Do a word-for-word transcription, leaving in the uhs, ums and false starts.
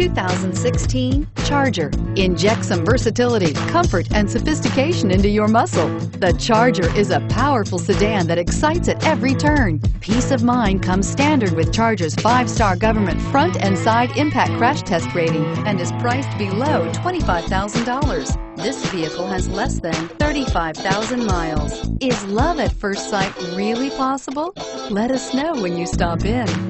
two thousand sixteen Charger. Inject some versatility, comfort, and sophistication into your muscle. The Charger is a powerful sedan that excites at every turn. Peace of mind comes standard with Charger's five-star government front and side impact crash test rating and is priced below twenty-five thousand dollars. This vehicle has less than thirty-five thousand miles. Is love at first sight really possible? Let us know when you stop in.